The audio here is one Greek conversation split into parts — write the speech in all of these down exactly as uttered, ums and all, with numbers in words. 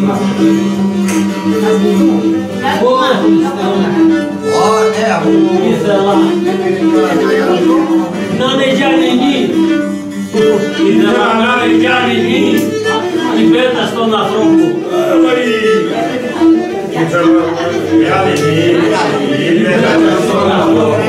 Ήθελα να είναι Γιάννη, ήθελα να είναι Γιάννη η πέτα στον ανθρώπου. Η πέτα στον ανθρώπου.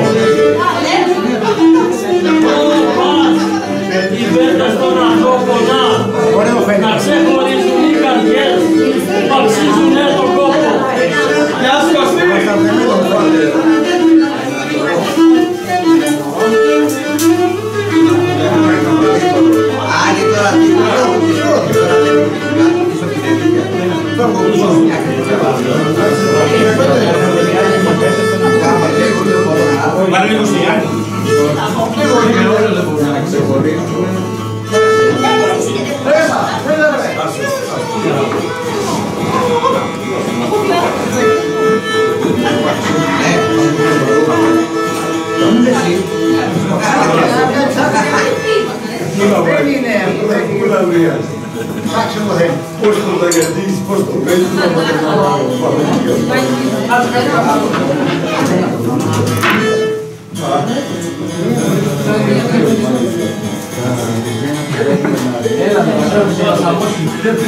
Η πέτα στον ανθρώπου να ξεχωρίζουν οι καρδιές που αξίζουν τον κόπο. Γεια σου Κωστή! Πάρε λίγο στη Γιάννη. Πώς το δαγιατείς, πώς το παίζεις, πώς το Έλα, να μας να σαμώσει.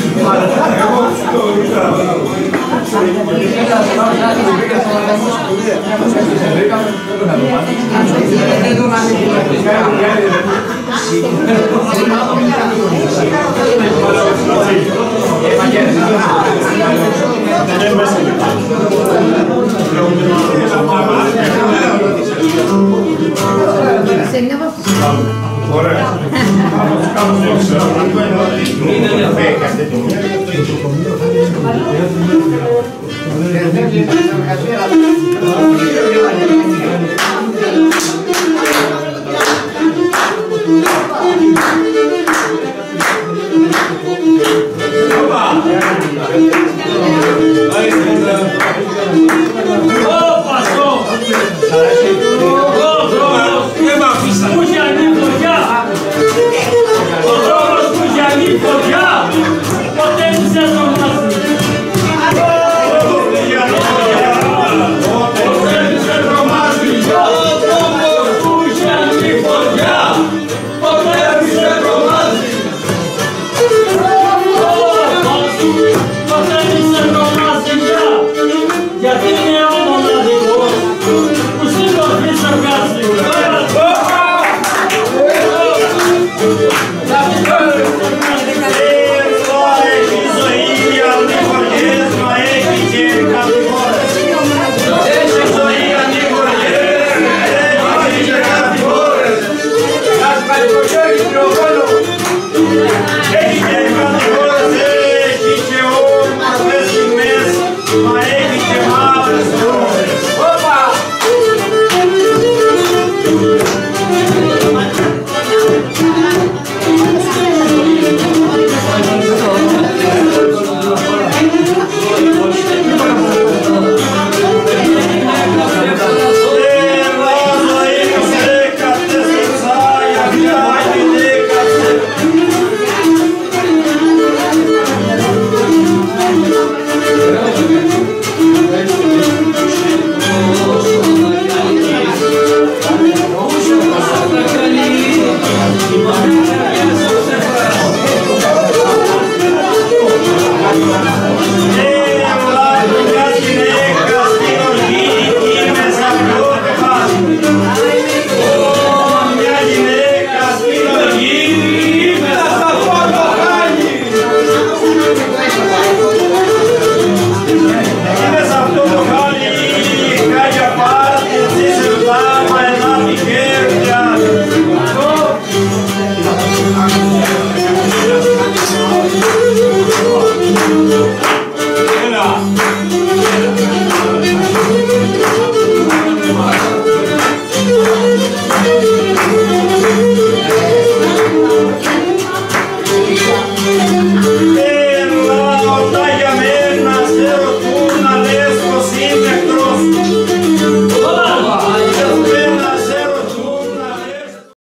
Ωραία. Είναι